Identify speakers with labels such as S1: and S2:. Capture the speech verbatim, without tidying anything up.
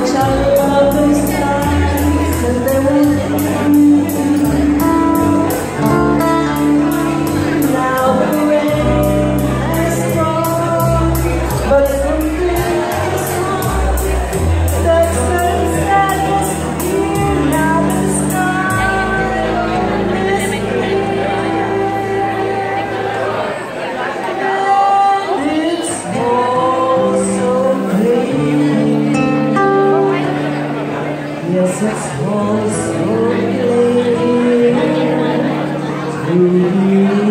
S1: much I love those times, and they won't now the rain has fallen, but from this song, the sunset is here. Now the sky is clear, and it's all so clear. Yes, it's all so clear to you.